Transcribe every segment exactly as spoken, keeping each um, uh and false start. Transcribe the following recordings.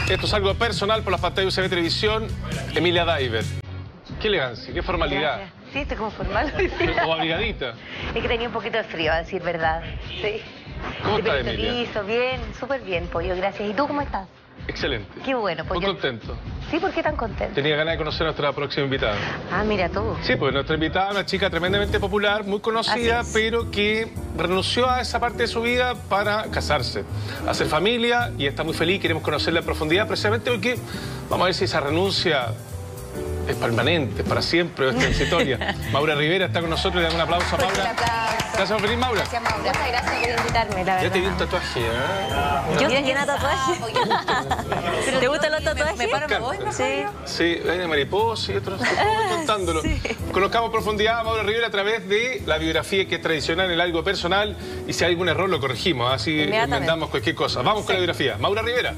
Esto es algo personal por las pantallas de U C B Televisión. Emilia Diver. Qué elegancia, qué formalidad. Gracias. Sí, estoy como formal. O abrigadita. Es que tenía un poquito de frío, a decir verdad. Sí. ¿Cómo De estás, pelito Emilia? liso, bien, súper bien, Pollo, gracias. ¿Y tú cómo estás? Excelente. Qué bueno, Muy Pollo. contento. Sí, ¿por qué tan contento? Tenía ganas de conocer a nuestra próxima invitada. Ah, mira tú. Sí, pues nuestra invitada es una chica tremendamente popular, muy conocida, Así es. pero que renunció a esa parte de su vida para casarse, hacer familia, y está muy feliz. Queremos conocerla en profundidad precisamente porque vamos a ver si esa renuncia es permanente, es para siempre, es transitoria. Maura Rivera está con nosotros, le damos un aplauso a Maura. Gracias por venir, Maura. Gracias, Maura. Muchas gracias por invitarme, la verdad. Ya te vi un tatuaje, ¿eh? ¿Yo llena tatuajes? ¿Te gustan los tatuajes? Me paro, me voy, ¿no? Sí. Sí, hay de mariposa y otros, estoy contándolo. Sí. Conozcamos en profundidad a Maura Rivera a través de la biografía, que es tradicional en el algo personal, y si hay algún error lo corregimos, así Inmediatamente. enmendamos cualquier cosa. Vamos con la biografía. Maura Rivera.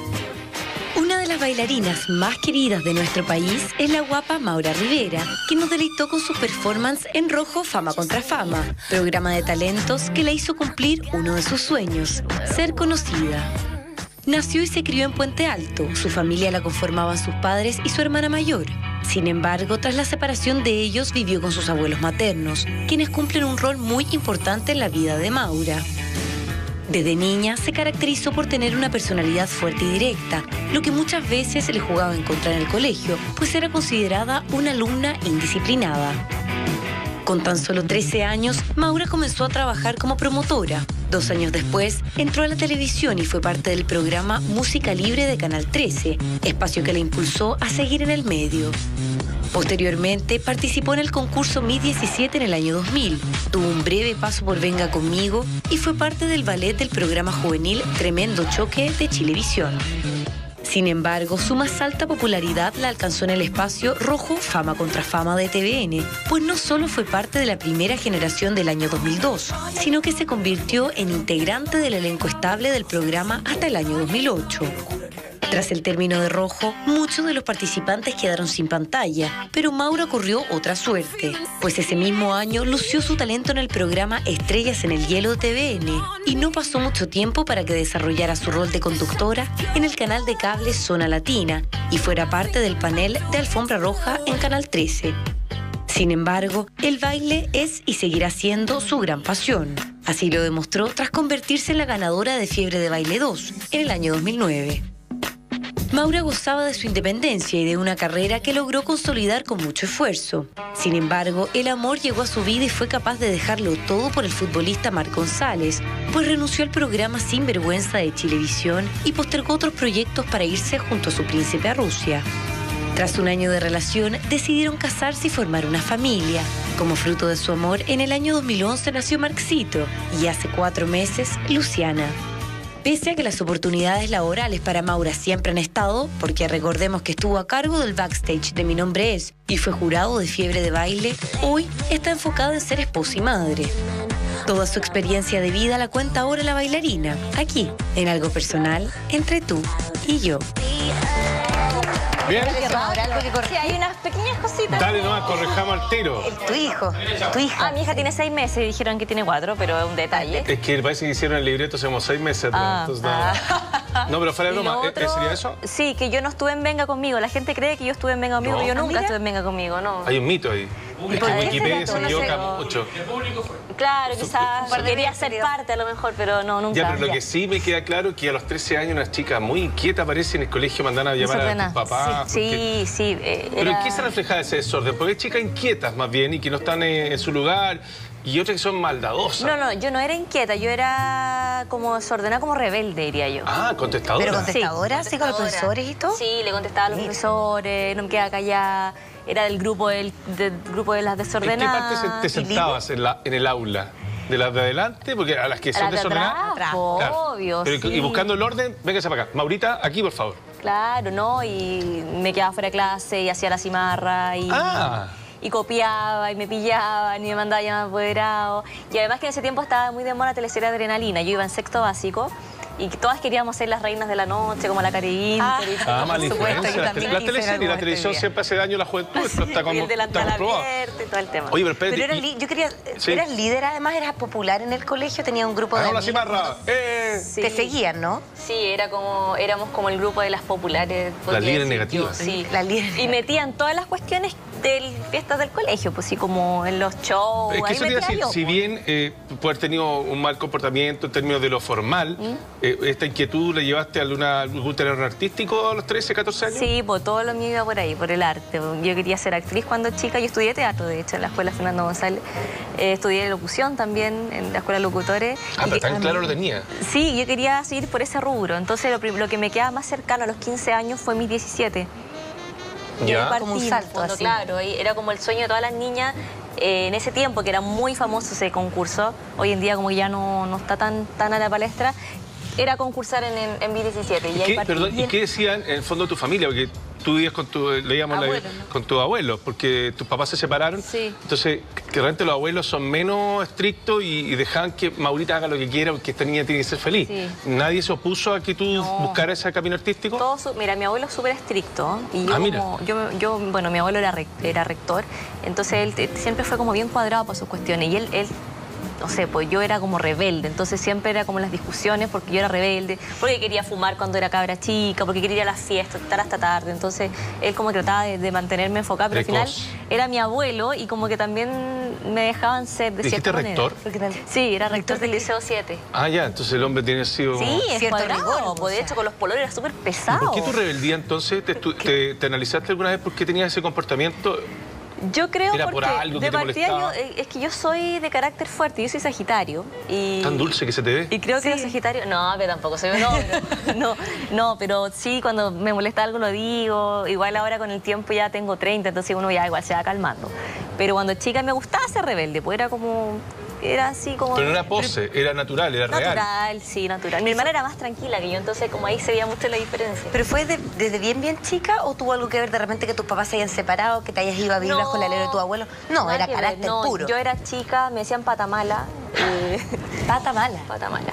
Una de las bailarinas más queridas de nuestro país es la guapa Maura Rivera, que nos deleitó con su performance en Rojo Fama contra Fama, programa de talentos que la hizo cumplir uno de sus sueños, ser conocida. Nació y se crió en Puente Alto. Su familia la conformaban sus padres y su hermana mayor. Sin embargo, tras la separación de ellos, vivió con sus abuelos maternos, quienes cumplen un rol muy importante en la vida de Maura. Desde niña se caracterizó por tener una personalidad fuerte y directa, lo que muchas veces le jugaba en contra en el colegio, pues era considerada una alumna indisciplinada. Con tan solo trece años, Maura comenzó a trabajar como promotora. Dos años después, entró a la televisión y fue parte del programa Música Libre de Canal trece, espacio que la impulsó a seguir en el medio. Posteriormente, participó en el concurso Mi diecisiete en el año dos mil, tuvo un breve paso por Venga Conmigo y fue parte del ballet del programa juvenil Tremendo Choque de Chilevisión. Sin embargo, su más alta popularidad la alcanzó en el espacio Rojo Fama contra Fama de T V N, pues no solo fue parte de la primera generación del año dos mil dos, sino que se convirtió en integrante del elenco estable del programa hasta el año dos mil ocho. Tras el término de Rojo, muchos de los participantes quedaron sin pantalla, pero Maura corrió otra suerte, pues ese mismo año lució su talento en el programa Estrellas en el Hielo de T V N y no pasó mucho tiempo para que desarrollara su rol de conductora en el canal de cable Zona Latina y fuera parte del panel de Alfombra Roja en Canal trece. Sin embargo, el baile es y seguirá siendo su gran pasión. Así lo demostró tras convertirse en la ganadora de Fiebre de Baile dos en el año dos mil nueve. Maura gozaba de su independencia y de una carrera que logró consolidar con mucho esfuerzo. Sin embargo, el amor llegó a su vida y fue capaz de dejarlo todo por el futbolista Marc González, pues renunció al programa Sin Vergüenza de Chilevisión y postergó otros proyectos para irse junto a su príncipe a Rusia. Tras un año de relación, decidieron casarse y formar una familia. Como fruto de su amor, en el año dos mil once nació Marcito y hace cuatro meses, Luciana. Pese a que las oportunidades laborales para Maura siempre han estado, porque recordemos que estuvo a cargo del backstage de Mi Nombre Es y fue jurado de Fiebre de Baile, hoy está enfocada en ser esposa y madre. Toda su experiencia de vida la cuenta ahora la bailarina, aquí, en Algo Personal, entre tú y yo. Bien, Maura, algo que Sí, corregir. hay unas pequeñas cositas. dale nomás, correjamos al tiro. Tu hijo, tu hija. Ah, mi hija tiene seis meses y dijeron que tiene cuatro, pero es un detalle. Es que parece que hicieron el libreto hace como seis meses atrás. Ah, Entonces, no. No, pero fuera de Y lo broma, ¿eh, otro- ¿sería eso? Sí, que yo no estuve en Venga Conmigo. La gente cree que yo estuve en Venga Conmigo, No. pero yo Ah, nunca mira. estuve en Venga Conmigo, no. Hay un mito ahí. Es que por qué Wikipedia se será? No equivoca sé. mucho. Claro, quizás par de quería días ser perdido. parte a lo mejor, pero no, nunca. Ya, pero lo Ya. que sí me queda claro es que a los trece años una chica muy inquieta aparece en el colegio, mandan a llamar a Desordenada. tus papás. porque- Sí, sí. eh, ¿Pero en era- qué se refleja ese desorden? Porque hay chicas inquietas más bien y que no están eh, en su lugar y otras que son maldadosas. No, no, yo no era inquieta, yo era como desordenada, como rebelde, diría yo. Ah, contestadora. Pero contestadora, sí, con los profesores y todo. Sí, le contestaba a los profesores, no me quedaba callada. Era del grupo, del, del grupo de las ¿En qué parte desordenadas. se- te sentabas en, la, en el aula? ¿De las de adelante? Porque a las que A son las de desordenadas... atrás, Atrás. obvio, Pero, sí. Y buscando el orden, véngase para acá. Maurita, aquí, por favor. Claro, ¿no? Y me quedaba fuera de clase y hacía la cimarra y... Ah. Y copiaba y me pillaban y me mandaba llamar apoderado. Y además que en ese tiempo estaba muy de moda la teleserie Adrenalina. Yo iba en sexto básico Y todas queríamos ser las reinas de la noche, como la Cari Inter. Ah, y todo. Ah, mala por supuesto, influencia. yo La, también la quise en teleserie, algún la momento televisión de mi vida. siempre hace daño a la juventud. Esto está Y como, el está delantal comprobado. abierto y todo el tema. Oye, pero espérate. Pero era y- li- yo quería, Sí. eras líder, además eras popular en el colegio, tenía un grupo de Hagamos la amigos. cimarra. ¡Eh! Sí. Te seguían, ¿no? Sí, era como, éramos como el grupo de las populares. podría líderes decir negativas. yo, Sí, Las líderes Y metían todas las cuestiones de fiestas del colegio, pues sí, como en los shows. Es que ahí eso te iba a metía decir, yo, si pues. bien eh, puede haber tenido un mal comportamiento en términos de lo formal, ¿Mm? eh, ¿esta inquietud la llevaste a alguna, algún terreno artístico a los trece, catorce años? Sí, pues todo lo mío iba por ahí, por el arte. Yo quería ser actriz cuando chica, yo estudié teatro, de hecho, en la Escuela Fernando González. Eh, estudié locución también, en la Escuela de Locutores. Ah, Y pero que- tan claro lo tenía. Sí, yo quería seguir por ese rubro. Entonces, lo, prim- lo que me quedaba más cercano a los quince años fue mis diecisiete. Y Ya. ahí partí, Como un en el salto, fondo, así. claro. ahí Era como el sueño de todas las niñas eh, en ese tiempo, que era muy famoso ese concurso. Hoy en día como que ya no, no está tan, tan a la palestra. Era concursar en, en, en mi diecisiete. ¿Y Y ahí qué, partí. perdón, ¿y qué decían en el fondo tu familia? Porque tú vivías con tu, leíamos la- Abuelo, ¿no? con tus abuelos, porque tus papás se separaron. Sí. Entonces, que realmente los abuelos son menos estrictos y, y dejaban que Maurita haga lo que quiera, porque esta niña tiene que ser feliz. Sí. ¿Nadie se opuso a que tú No. buscaras ese camino artístico? Todo su- mira, mi abuelo es súper estricto y yo, Ah, mira. como, yo, yo, bueno, mi abuelo era, rec- era rector, entonces él, te- siempre fue como bien cuadrado para sus cuestiones y él, él, no sé, pues yo era como rebelde, entonces siempre era como las discusiones porque yo era rebelde, porque quería fumar cuando era cabra chica, porque quería ir a las fiestas, estar hasta tarde, entonces él como que trataba de, de mantenerme enfocada, pero Precoz. al final era mi abuelo y como que también me dejaban ser de ¿Dijiste cierta manera. rector? Porque tal- Sí, era rector ¿Rector de del qué? Liceo siete. Ah, ya, entonces el hombre tiene sido... Sí, es Cierto cuadrado, rigor, pues, de o sea. hecho con los polores era súper pesado. ¿Por qué tu rebeldía entonces? ¿Te, estu- te- te analizaste alguna vez por qué tenías ese comportamiento? Yo creo ¿Era por porque algo que de te partida yo, molestaba? eh, es que yo soy de carácter fuerte, yo soy Sagitario y Tan dulce que se te ve. y creo que los Sagitarios, no, pero tampoco soy un ogro. no, no, pero sí cuando me molesta algo lo digo, igual ahora con el tiempo ya tengo treinta, entonces uno ya igual se va calmando. Pero cuando chica me gustaba ser rebelde, pues era como era así como Pero no era pose, era natural, era real. natural, sí, natural. Mi hermana era más tranquila que yo, entonces como ahí se veía mucho la diferencia. ¿Pero fue de- desde bien, bien chica o tuvo algo que ver de repente que tus papás se hayan separado, que te hayas ido a vivir bajo el alero de tu abuelo? No, nada era que ver, carácter no, puro. Yo era chica, me decían pata mala. eh, Pata mala. pata mala.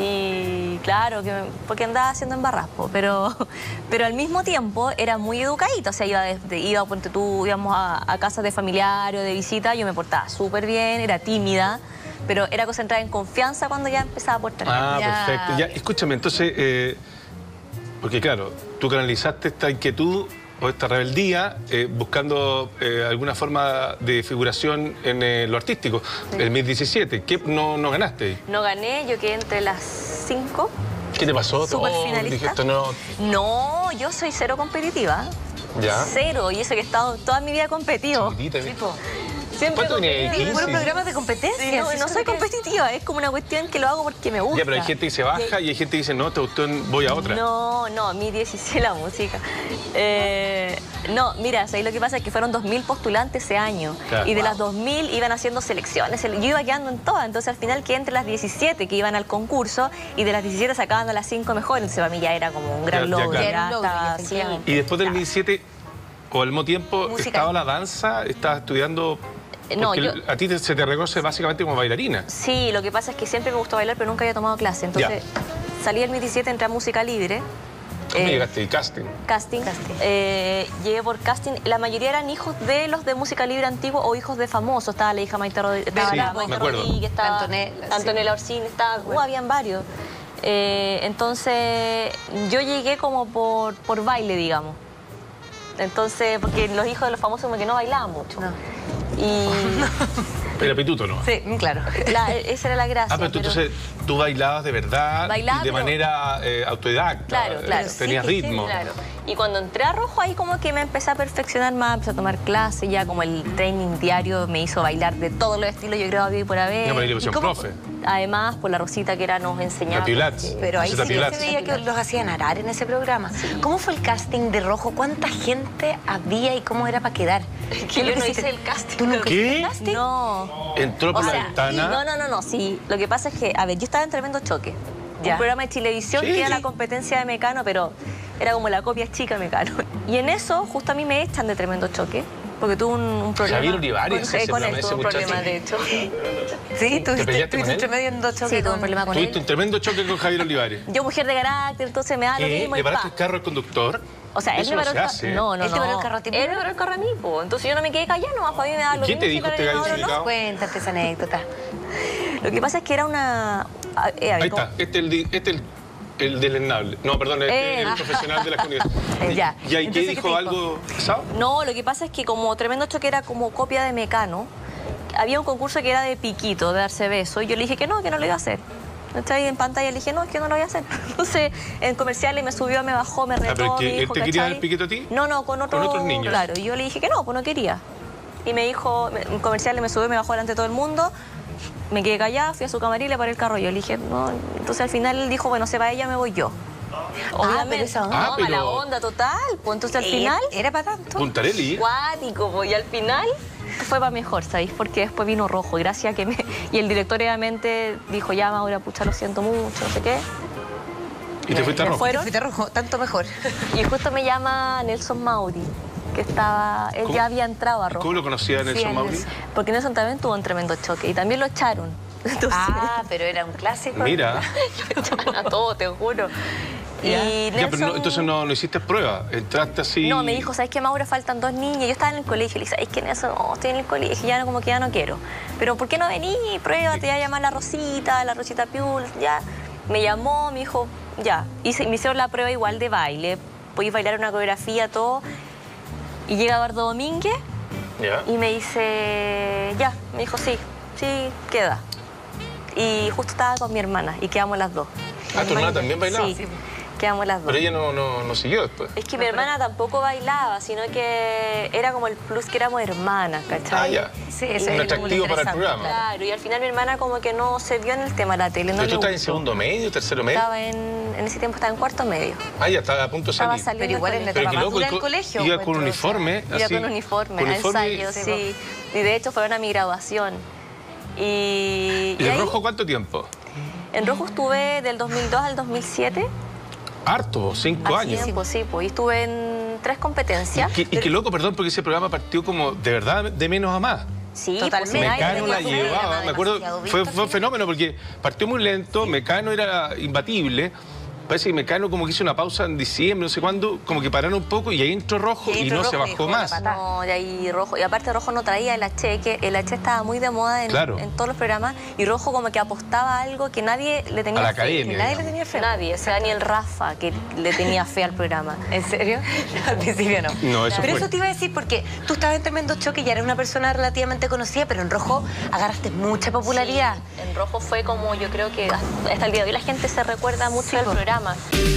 Y claro, que, porque andaba haciendo embarraspo, pero, pero al mismo tiempo era muy educadita, o sea, iba, desde, iba ponte tú, íbamos a, a casas de familiares o de visita, yo me portaba súper bien, era tímida, pero era concentrada en confianza cuando ya empezaba a portar. Ah, Ya. perfecto. Ya, escúchame, entonces, eh, porque claro, tú canalizaste esta inquietud o esta rebeldía eh, buscando eh, alguna forma de figuración en eh, lo artístico. El Miss diecisiete, ¿qué no, no ganaste? No gané, yo quedé entre las cinco. ¿Qué te pasó? Súper Oh, finalista. dije, esto no... No, yo soy cero competitiva. Ya. Cero, y eso que he estado toda mi vida competido. Chiquitita, ¿eh? Siempre ¿Cuánto tenías? competido. quince? Puros programas de competencia. Sí, no, ¿sí? no Eso soy es lo que- competitiva, es como una cuestión que lo hago porque me gusta. Ya, pero hay gente que se baja y hay gente que dice, no, te gustó, voy a otra. No, no, mi dieciséis la música. Eh, no, mira, ahí lo que pasa es que fueron dos mil postulantes ese año. Claro. Y de Wow. las dos mil iban haciendo selecciones. Yo iba quedando en todas. Entonces al final quedé entre las diecisiete que iban al concurso y de las diecisiete sacaban a las cinco mejores. Entonces para mí ya era como un gran Ya- ya, logro. claro. Ya era un logro, estaba- efectivamente. Y después del Ya. diecisiete, o al mismo tiempo, Música. estaba la danza, estabas estudiando... No, porque yo- a ti te- se te reconoce básicamente como bailarina. Sí, lo que pasa es que siempre me gustó bailar, pero nunca había tomado clase. Entonces salí del diecisiete, entré a música libre. ¿Cómo Eh, llegaste? ¿El casting? Casting. Eh, llegué por casting. La mayoría eran hijos de los de música libre antiguo o hijos de famosos. Estaba la hija Maite Rodríguez, estaba Sí, la me Maite acuerdo. Rodríguez, estaba Antonella, sí. Antonella Orsini, estaba, uh, habían varios. Eh, entonces yo llegué como por, por baile, digamos. Entonces, porque los hijos de los famosos como que no bailaban mucho. No. Y Era pituto, ¿no? Sí, claro. la- esa era la gracia. Ah, pero tú, pero- entonces tú bailabas de verdad Bailaba, y de pero- manera eh, autodidacta. Claro, eh, claro. Tenías Sí, sí, ritmo. claro. Y cuando entré a Rojo, ahí como que me empecé a perfeccionar más, empecé a tomar clases, ya como el training diario me hizo bailar de todos los estilos, yo creo, a vivir por haber. Ya, pero ahí le pusieron ¿Y cómo- profe. Además, por la Rosita que era nos enseñaba. Tapilats. Pero ahí sí Rosita que Pilatz. se veía que los hacían arar en ese programa. ¿Cómo fue el casting de Rojo? ¿Cuánta gente había y cómo era para quedar? Que yo no hice el casting. ¿Tú nunca ¿Qué? hiciste el casting? No. Entró por O la sea, ventana. No, no, no, no, sí. Lo que pasa es que, a ver, yo estaba en Tremendo Choque. Ya. Un programa de televisión Sí. que era la competencia de Mecano, pero era como la copia chica de Mecano. Y en eso, justo a mí me echan de Tremendo Choque. porque tuvo un, un problema. Javier Olivares, con, ese con él programa, tuvo un ese problema, muchacho. de hecho. Sí, tuviste, peleaste con tuviste él? entre medio en dos choques. Sí, tuvo un problema con él. Tuviste un tremendo choque con Javier Olivares. Yo, mujer de carácter, entonces me da lo ¿Qué? mismo ¿Le y paraste pa. el carro al conductor? O sea, él Eso me no paró se el hace. carro. No, no, ¿Él te no. paró el carro a ti? Él me paró el carro a mí, po. Entonces yo no me quedé callada, nomás para mí me da lo ¿Y qué mismo te si dijo para este el gallo inodoro o no. delicado? Cuéntate esa anécdota. Lo que pasa es que era una... a- eh, a ver, Ahí ¿cómo? está, este es el, di- este el, el deleznable. No, perdón, este Eh. es el profesional de la comunidad. Eh, ya. ¿Y ahí qué Entonces, ¿qué dijo? te dijo? ¿Algo pesado? No, lo que pasa es que como tremendo choque era como copia de Mecano, había un concurso que era de piquito, de darse beso, y yo le dije que no, que no lo iba a hacer. Entonces ahí en pantalla le dije, no, es que no lo voy a hacer. Entonces, en comerciales me subió, me bajó, me retó, pero es que me él dijo, te quería dar ¿cachai? el piquito a ti. No, no, con, otro, Con otros niños. Claro, y yo le dije que no, pues no quería. Y me dijo, en comerciales me subió, me bajó delante de todo el mundo, me quedé callada, fui a su camarín y le paré el carro. Yo le dije, no, entonces al final él dijo, bueno, se va ella, me voy yo. pero esa onda. Ah, no, pero- mala onda total. Pues entonces al Eh, final... Era para tanto. Puntarelli. Cuático, po, y al final fue para mejor, ¿sabéis? Porque después vino Rojo, y gracias a que me... Y el director obviamente dijo, ya, Maura, pucha, lo siento mucho, no sé qué. Y te fuiste a Me rojo. fueron. Te fuiste rojo, tanto mejor. Y justo me llama Nelson Mauri, que estaba... Él ¿Cómo? ya había entrado a Rojo. ¿Cómo lo conocía Nelson Sí, a Mauri? Nelson. Porque Nelson también tuvo un tremendo choque, y también lo echaron. Entonces, Ah, pero era un clásico. Mira. lo echaron a todos, te juro. Y Ya. Nelson... Ya, pero no, entonces no, no hiciste prueba. Entraste así. No, me dijo, ¿sabes qué, Maura? Faltan dos niñas. Yo estaba en el colegio. Le dije, ¿sabes qué, Nelson? No, estoy en el colegio. Ya no, como que ya no quiero. Pero ¿por qué no vení? Pruébate, ya llamar a la Rosita, la Rosita Piul. Ya. Me llamó, me dijo, ya. Hice, me hicieron la prueba igual de baile. Podéis bailar una coreografía, todo. Y llega Eduardo Domínguez Ya. y me dice, ya. Me dijo, sí, sí, queda. Y justo estaba con mi hermana y quedamos las dos. Ah, ¿tu hermana también bailaba? Sí, quedamos las dos. Pero ella no, no, no siguió después. Es que mi hermana tampoco bailaba, sino que era como el plus que éramos hermanas, Ah, ¿cachai? ya. Sí, eso Un era como lo atractivo para el interesante, programa. Claro, y al final mi hermana como que no se vio en el tema de la tele, no ¿Pero le tú estás en gustó. segundo medio, tercero medio? Estaba en, en ese tiempo estaba en cuarto medio. Ah, ya estaba a punto de Estaba salir. saliendo Pero igual del en la colegio. Pero qué etapa loco, madura y del con- colegio, iba pues, con entonces, uniforme. Iba así, con uniforme, con a uniforme. ensayo, sí, sí. Y de hecho fueron a mi graduación. Y, ¿Y y el ahí, rojo cuánto tiempo? en rojo estuve del dos mil dos al dos mil siete. Harto, cinco Así años. tiempo, sí, pues. Y estuve en tres competencias. Y, qué- y qué loco, perdón, porque ese programa partió como de verdad de menos a más. Sí, Totalmente. pues, nadie Mecano tenía la su llevaba, programa. me acuerdo, demasiado fue, visto, fue un sí. fenómeno porque partió muy lento, Mecano era imbatible. Parece que Mecano como que hizo una pausa en diciembre, no sé cuándo, como que pararon un poco y ahí entró rojo Y ahí y entró no se Rojo y bajó dejó la más. pata. No, de ahí rojo. Y aparte rojo no traía el H, que el H estaba muy de moda en, Claro. en todos los programas. Y rojo como que apostaba a algo que nadie le tenía A la fe. academia, Que nadie le digamos. tenía fe. Nadie, o sea, ni el Rafa que le tenía fe al programa. ¿En serio? Al principio no. No, eso pero fue. eso te iba a decir porque tú estabas en tremendo choque y ya eres una persona relativamente conocida, pero en rojo agarraste mucha popularidad. Sí, en rojo fue como, yo creo que hasta el día de hoy la gente se recuerda mucho Sí, del po. programa.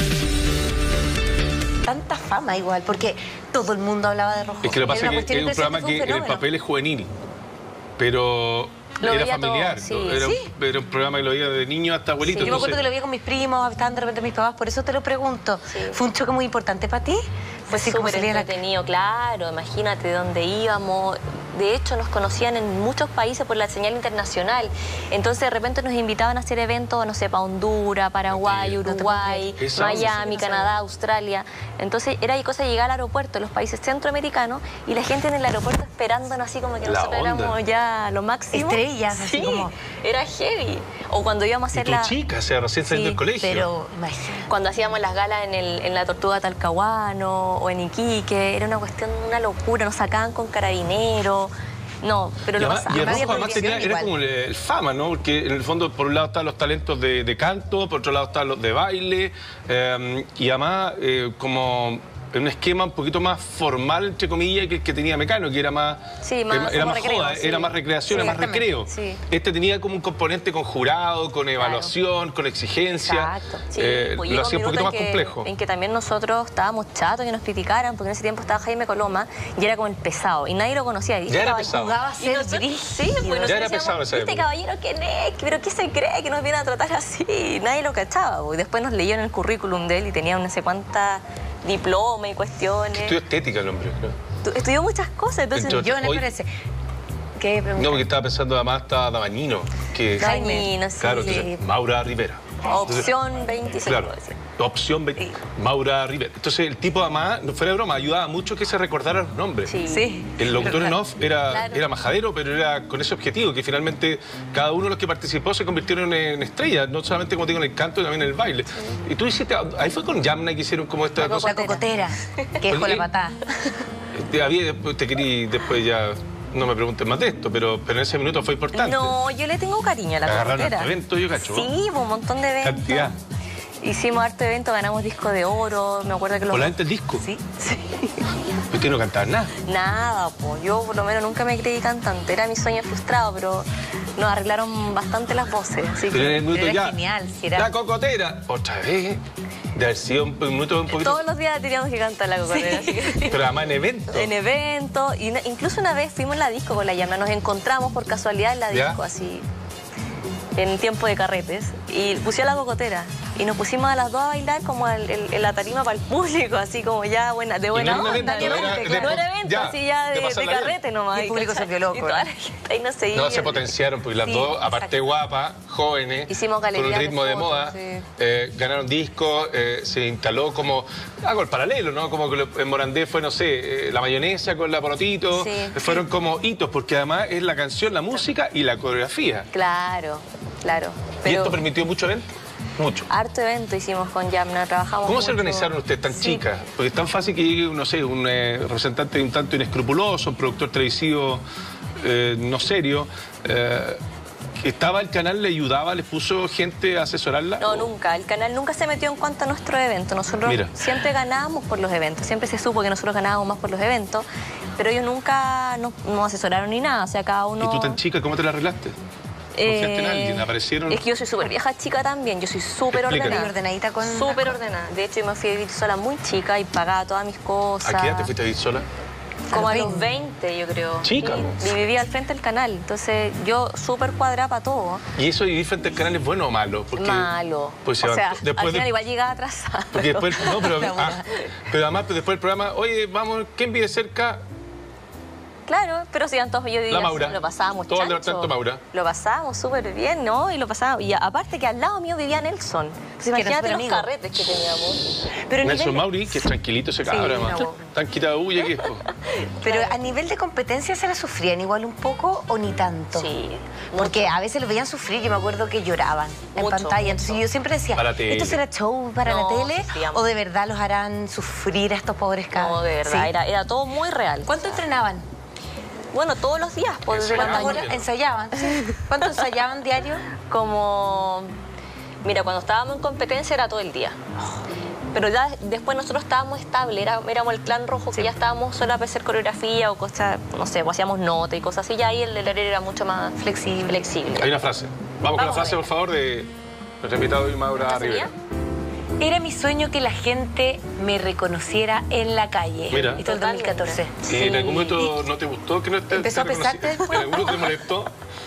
Tanta fama igual, porque todo el mundo hablaba de rojo. Es que lo que pasa Era una es que cuestión es un programa impresionante, que fue un el fenómeno. papel es juvenil, pero Lo era veía todo, familiar. sí. ¿no? Era, Sí. era un programa que lo veía de niño hasta abuelito. Yo me acuerdo entonces- que lo veía con mis primos, estaban de repente mis papás, por eso te lo pregunto. Sí. ¿Fue un choque muy importante para ti? Fue así como súper salía la- entretenido, claro, imagínate de dónde íbamos. De hecho, nos conocían en muchos países por la señal internacional. Entonces, de repente nos invitaban a hacer eventos, no sé, para Honduras, Paraguay, No te puedo Uruguay, creer. Esa onda. Miami, Sí, no Canadá, Australia. Entonces, era y cosa de llegar al aeropuerto, los países centroamericanos, y la gente en el aeropuerto esperándonos así como que La nosotros onda. éramos ya lo máximo. Estrellas, así Sí, como- era heavy. O cuando íbamos a Y hacer tu la... chica, o sea, recién saliendo Sí, del colegio. Pero imagínate. Cuando hacíamos las galas en, el, en la Tortuga Talcahuano o en Iquique, era una cuestión, una locura, nos sacaban con carabineros. No, pero Y lo además, pasaba. y el Había rojo además tenía, prohibición era igual. como el, el fama, ¿no? Porque en el fondo, por un lado estaban los talentos de, de canto, por otro lado estaban los de baile, eh, y además eh, como en un esquema un poquito más formal, entre comillas, que el que tenía Mecano, que era más, Sí, más era, era como más recreo, joda, sí. era más recreación, Sí, era más recreo. sí. Este tenía como un componente con jurado, con evaluación, con exigencia. Exacto. Sí, Eh, pues lo llegó hacía un minuto poquito más en que- complejo. En que también nosotros estábamos chatos que nos criticaran, porque en ese tiempo estaba Jaime Coloma y era como el pesado, y nadie lo conocía. Y Ya era estaba- pesado. Jugaba a Y ser nosotros- brígido. Sí, pues nosotros Ya era decíamos, pesado en esa ¿este época. caballero quién es? ¿Pero qué se cree que nos viene a tratar así? Nadie lo cachaba. Pues. Después nos leyó en el currículum de él y tenía no sé cuántas diplomas y cuestiones. Estudió estética el hombre, creo. Tu- Estudió muchas cosas, entonces Entre Yo me Hoy- parece. ¿Qué No, pregunta? porque estaba pensando además estaba Dabañino, que... Jaime, no sé, Claro, sí. entonces, Maura Rivera. Opción veinticinco. Claro. decía. opción B, Sí. Maura Rivera. Entonces el tipo además, no fuera de broma, ayudaba mucho que se recordaran los nombres. Sí. Sí. El locutor en off era, Claro. era majadero, pero era con ese objetivo, que finalmente cada uno de los que participó se convirtieron en estrellas, no solamente, como te digo, en el canto, sino también en el baile. Y tú hiciste, ahí fue con Yamna que hicieron como esta La cosa. La cocotera, que es con la Oye, patada. Te, había, después, te querí, después ya no me preguntes más de esto, pero, pero en ese minuto fue importante. No, yo le tengo cariño a la Agarraron cocotera. harto evento, yo cacho. Sí, un montón de eventos. Cantidad. Hicimos harto evento, ganamos disco de oro, me acuerdo que los... ¿Por la gente el disco? Sí, sí. Usted no cantaba nada. Nada, pues yo por lo menos nunca me creí cantante, era mi sueño frustrado, pero nos arreglaron bastante las voces, así Pero en que el minuto Era ya. genial, si era- La cocotera. Otra vez. De haber sido un minuto un poquito. todos los días teníamos que cantar la cocotera, así que... Pero además en eventos. En eventos, y una- incluso una vez fuimos en la disco con la llama, nos encontramos por casualidad en la ¿Ya? disco, así, en tiempo de carretes, y pusieron la cocotera, y nos pusimos a las dos a bailar como el- el- en la tarima para el público, así como ya buena, de buena no era un onda, evento, obviamente, era- claro. de- no era evento, ya, así ya de de, de pasarla bien. carrete nomás. Y el público ¿cachai? se volvió loco, Y toda ¿eh? la gente ahí no se No, iba. se potenciaron, porque las Sí, dos, aparte exacto. guapas, jóvenes, Hicimos con un galerías de ritmo de, fotos, moda, sí. eh, ganaron discos, eh, se instaló como algo el paralelo, ¿no? Como que lo- en Morandé fue, no sé, eh, la mayonesa con la porotito, Sí. eh, fueron como hitos, porque además es la canción, la música y la coreografía. Claro, claro. ¿Y Pero esto permitió mucho evento? Mucho. harto evento hicimos con Yamna, trabajamos ¿Cómo se mucho. organizaron ustedes tan Sí. chicas? Porque es tan fácil que llegue, no sé, un eh, representante un tanto inescrupuloso, un productor televisivo eh, no serio. Eh, ¿Estaba el canal, le ayudaba, les puso gente a asesorarla? No, ¿O- nunca. El canal nunca se metió en cuanto a nuestro evento. Nosotros Mira. siempre ganábamos por los eventos. Siempre se supo que nosotros ganábamos más por los eventos, pero ellos nunca nos, nos asesoraron ni nada. O sea, cada uno... ¿Y tú tan chica, cómo te la arreglaste? ¿Confiaste en Eh, alguien? ¿Aparecieron? Es que yo soy súper vieja chica también. Yo soy súper Explícame. ordenada. Ordenadita con las Súper cosas. ordenada. De hecho, yo me fui a vivir sola muy chica y pagaba todas mis cosas. ¿A qué edad te fuiste a vivir sola? Como A a los los veinte, yo creo. Chica, Sí, ¿no? y vivía al frente del canal. Entonces, yo súper cuadrada para todo. ¿Y eso de vivir frente al canal es bueno o malo? Porque, Malo. Pues se o va- sea, después al final de- igual llegaba atrasada. Porque después, no, pero, La ah, buena. pero además pues, después del programa, oye, vamos, ¿quién vive cerca? Claro, pero si todos yo diría, La Maura. lo pasábamos Todo el chancho. departamento Maura. Lo pasábamos súper bien, ¿no? Y lo pasábamos. Y aparte que al lado mío vivía Nelson. Entonces Que era imagínate los superamigo. carretes que teníamos. Pero a Nelson nivel- Mauri, que es tranquilito ese cabra, Sí, además. no. Tan quitado bulla que es, po. Pero a nivel de competencia, ¿se la sufrían igual un poco o ni tanto? Sí, Porque a veces los veían sufrir, yo me acuerdo que lloraban en Mucho, pantalla. Entonces mucho. yo siempre decía, Para la tele. ¿esto será show para No, la tele? sufríamos. ¿O de verdad los harán sufrir a estos pobres cabros? No, de verdad, Sí. era, era todo muy real. ¿Cuánto entrenaban? Bueno, todos los días, por Eso desde la era ¿Cuántas muy mañana. horas ensayaban? ¿Cuánto ensayaban diario? Como, mira, cuando estábamos en competencia era todo el día. Pero ya después nosotros estábamos estables, era- éramos el clan rojo, que ya estábamos solo a hacer coreografía o cosas, no sé, pues hacíamos nota y cosas así, ya ahí el, el horario era mucho más flexible. flexible. Hay una frase. Vamos, con la Vamos a frase, ver. por favor, de nuestro invitado hoy, Maura ¿Esta Rivera. sería? Era mi sueño que la gente me reconociera en la calle. Mira. Esto es el dos mil catorce. ¿Y en algún momento no te gustó que no te, ¿Empezó a te reconocí- pesarte después? ¿En algún momento te molestó?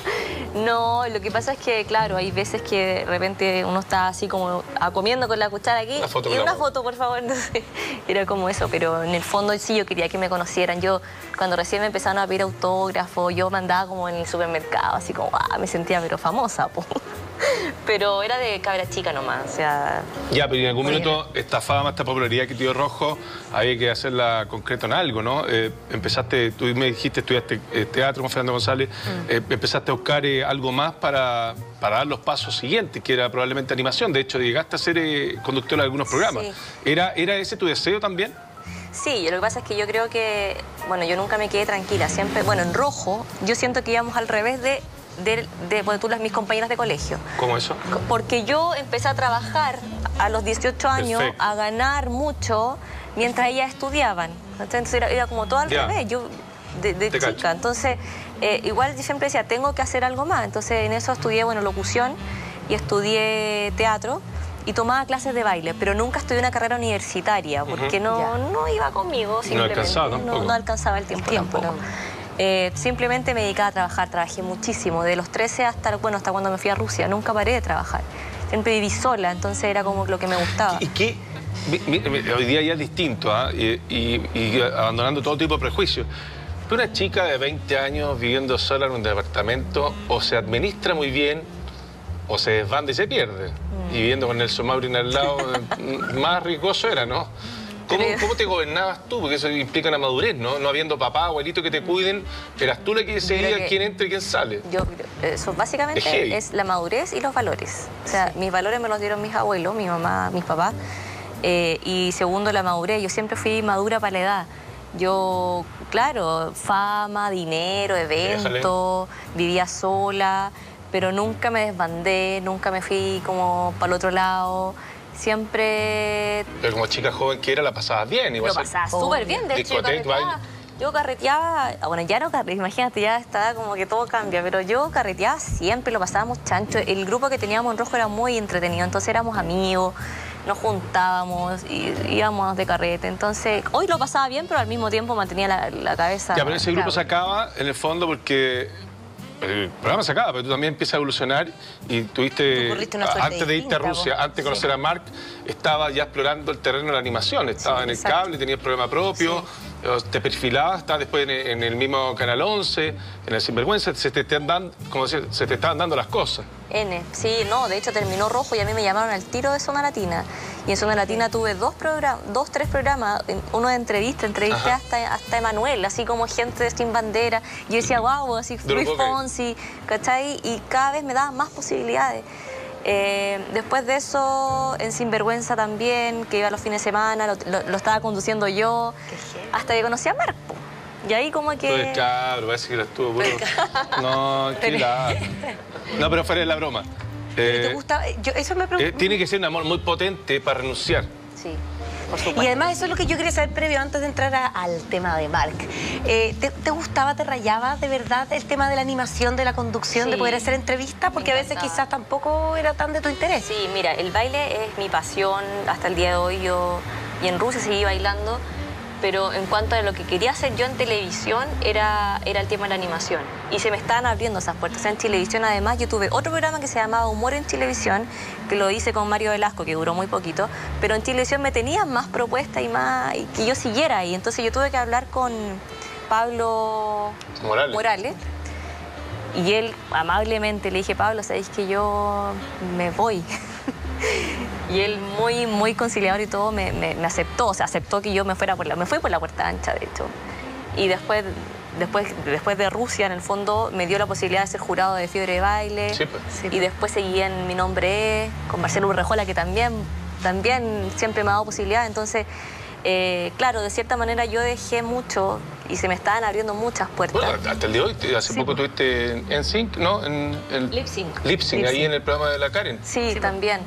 No, lo que pasa es que, claro, hay veces que de repente uno está así como a- comiendo con la cuchara aquí. Una foto y con la una boca. foto, por favor. Entonces, era como eso, pero en el fondo sí yo quería que me conocieran. Yo, cuando recién me empezaron a pedir autógrafo, yo me andaba como en el supermercado, así como, ah, me sentía pero famosa, po. Pero era de cabra chica nomás, o sea... Ya, pero en algún Oye. minuto esta fama, esta popularidad que te dio Rojo, había que hacerla concreto en algo, ¿no? Eh, empezaste, tú me dijiste, estudiaste eh, teatro con Fernando González, Mm. eh, empezaste a buscar eh, algo más para, para dar los pasos siguientes, que era probablemente animación. De hecho, llegaste a ser eh, conductora de algunos programas. Sí. ¿Era, ¿Era ese tu deseo también? Sí, lo que pasa es que yo creo que, bueno, yo nunca me quedé tranquila, siempre, bueno, en Rojo, yo siento que íbamos al revés de, de, de bueno, tú, las, mis compañeras de colegio. ¿Cómo eso? Porque yo empecé a trabajar a los dieciocho años, Perfecto. a ganar mucho, mientras ellas estudiaban. Entonces era, era como todo al Ya. revés, yo de, de Te chica. cacho. Entonces, eh, igual yo siempre decía, tengo que hacer algo más. Entonces en eso estudié, bueno, locución y estudié teatro y tomaba clases de baile, pero nunca estudié una carrera universitaria porque no, Ya. no iba conmigo, simplemente. alcanzaba tampoco. No, no alcanzaba el tiempo, tiempo, tampoco. no. Eh, simplemente me dedicaba a trabajar, trabajé muchísimo, de los trece hasta, bueno, hasta cuando me fui a Rusia, nunca paré de trabajar. Siempre viví sola, entonces era como lo que me gustaba. ¿Y qué? Mi- mi- mi- Hoy día ya es distinto, ¿ah? y, y- y abandonando todo tipo de prejuicios. Pero una chica de veinte años viviendo sola en un departamento o se administra muy bien o se desbanda y se pierde. Mm. Y viviendo con Nelson Maureen al lado, más riesgoso era, ¿no? ¿Cómo, ¿Cómo te gobernabas tú? Porque eso implica una madurez, ¿no? No habiendo papá, abuelito que te cuiden, eras tú la que decidía que, quién entra y quién sale. Yo, eso básicamente es, es la madurez y los valores. O sea, sí. mis valores me los dieron mis abuelos, mi mamá, mis papás. Eh, y segundo, la madurez. Yo siempre fui madura para la edad. Yo, claro, fama, dinero, eventos, vivía sola, pero nunca me desbandé, nunca me fui como para el otro lado. Siempre... Pero como chica joven que era, la pasabas bien. Lo pasaba súper bien, de hecho, yo carreteaba, yo carreteaba, bueno, ya no carreteaba, imagínate, ya está como que todo cambia, pero yo carreteaba siempre, lo pasábamos chancho. El grupo que teníamos en Rojo era muy entretenido, entonces éramos amigos, nos juntábamos, y, íbamos de carrete, entonces hoy lo pasaba bien, pero al mismo tiempo mantenía la, la cabeza... Ya, pero ese grupo se acaba, en el fondo, porque... El programa se acaba, pero tú también empiezas a evolucionar y tuviste, antes de irte a Rusia, antes de conocer sí. a Marc, estabas ya explorando el terreno de la animación, estabas sí, en el exacto. cable, tenías programa propio, sí. te perfilabas, estabas después en, en el mismo Canal once, en el Sinvergüenza, se te, están dando, como decir, se te estaban dando las cosas. N, sí, no, de hecho terminó Rojo y a mí me llamaron al tiro de Zona Latina. Y en Zona Latina tuve dos, dos tres programas, uno de entrevista, entrevisté hasta, hasta Emanuel, así como gente sin bandera. Yo decía, wow, así Luis Fonsi, ¿cachai? Y cada vez me daban más posibilidades. Eh, después de eso, en Sinvergüenza también, que iba los fines de semana, lo, lo, lo estaba conduciendo yo, hasta que conocí a Marc. Y ahí como que... Pues claro, parece que eras tú, puro... No, claro. No, pero fuera de la broma. Eh, ¿Te gusta? Yo, eso me pregunto. Eh, tiene que ser un amor muy potente para renunciar. Sí, por supuesto. Y además eso es lo que yo quería saber previo, antes de entrar a, al tema de Marc. Eh, ¿te, ¿Te gustaba, te rayaba de verdad el tema de la animación, de la conducción, sí. de poder hacer entrevistas? Porque a veces quizás tampoco era tan de tu interés. Sí, mira, el baile es mi pasión hasta el día de hoy. Yo, y en Rusia seguí bailando. Pero en cuanto a lo que quería hacer yo en televisión, era, era el tema de la animación. Y se me estaban abriendo esas puertas. En televisión, además, yo tuve otro programa que se llamaba Humor en Televisión, que lo hice con Mario Velasco, que duró muy poquito. Pero en televisión me tenían más propuestas y más... y que yo siguiera ahí. Entonces yo tuve que hablar con Pablo Morales. Morales y él, amablemente, le dije, Pablo, ¿sabéis que yo me voy? Y él, muy, muy conciliador y todo, me, me, me aceptó. O sea, aceptó que yo me fuera por la... Me fui por la puerta ancha, de hecho. Y después, después, después de Rusia, en el fondo, me dio la posibilidad de ser jurado de Fiebre de Baile. Sí, pues. Sí, pues. Y después seguí en Mi Nombre Es, con Marcelo Urrejola, que también, también siempre me ha dado posibilidad. Entonces, eh, claro, de cierta manera yo dejé mucho y se me estaban abriendo muchas puertas. Bueno, hasta el día de hoy, hace sí, poco pues. tuviste en N Sync, ¿no? En, en... Lip Sync. Lip Sync, ahí en el programa de la Karen. Sí, sí también.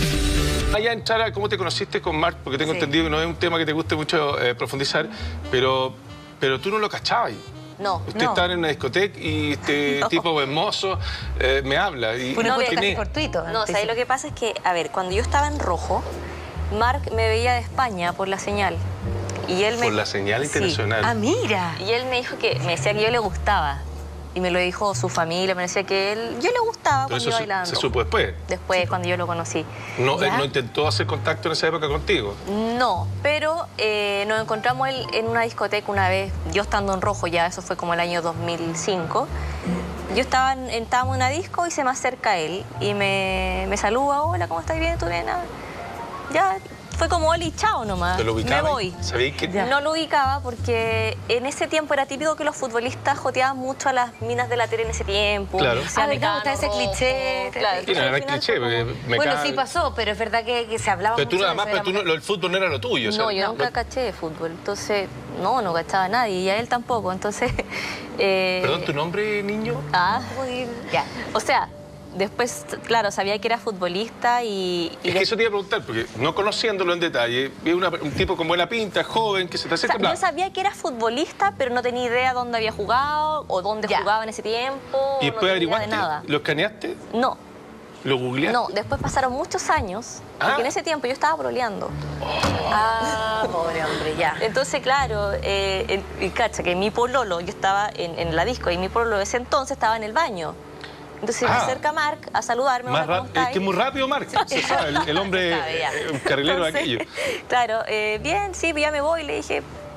Allá entrar a cómo te conociste con Marc, porque tengo sí. entendido que no es un tema que te guste mucho eh, profundizar, pero, pero tú no lo cachabas. No, Usted no. está en una discoteca y este no. tipo hermoso eh, me habla. Y, Fue una y, casi fortuito. No, o sea, lo que pasa es que, a ver, cuando yo estaba en Rojo, Marc me veía de España por la señal. Y él me... Por la señal internacional. Sí. Ah, mira. Y él me dijo que, me decía que yo le gustaba. Y me lo dijo su familia, me decía que él... Yo le gustaba pero cuando iba bailando. ¿Se supo después? Después, cuando yo lo conocí. ¿No, él no intentó hacer contacto en esa época contigo? No, pero eh, nos encontramos él en una discoteca una vez, yo estando en Rojo ya, eso fue como el año dos mil cinco. Yo estaba en, estábamos en una disco y se me acerca él y me, me saluda, hola, ¿cómo estás? ¿Bien? ¿Tú bien? Ya... Fue como hola y chao nomás. ¿Te lo ubicaba? Me voy. ¿Sabéis que...? No lo ubicaba porque en ese tiempo era típico que los futbolistas joteaban mucho a las minas de la tele en ese tiempo. Claro. Ah, me gusta ese cliché. Claro, sí, no era cliché. Como... Me bueno, cae... sí pasó, pero es verdad que, que se hablaba pero mucho tú nada más, de pero tú no, lo, el fútbol no era lo tuyo. O sea, no, yo no, nunca no... caché de fútbol. Entonces, no, no cachaba a nadie y a él tampoco. Entonces... Eh... ¿Perdón, tu nombre, niño? Ah, ya. O sea... Después, claro, sabía que era futbolista y... y es que eso te iba a preguntar, porque no conociéndolo en detalle, vi una, un tipo con buena pinta, joven, que se te acerca... O sea, yo sabía que era futbolista, pero no tenía idea dónde había jugado o dónde ya. jugaba en ese tiempo. ¿Y después no averiguaste? De nada. ¿Lo escaneaste? No. ¿Lo googleaste? No, después pasaron muchos años, ah. porque en ese tiempo yo estaba proleando. Oh. Ah, pobre hombre, ya. Entonces, claro, eh, el, el, cacha, que mi pololo, yo estaba en, en la disco y mi pololo de ese entonces estaba en el baño. Entonces ah, me acerca Marc a saludarme. Más ¿cómo es que es muy rápido Marc, se sabe, el, el hombre sabe, eh, carrilero Entonces, aquello. Claro, eh, bien, sí, ya me voy, le dije,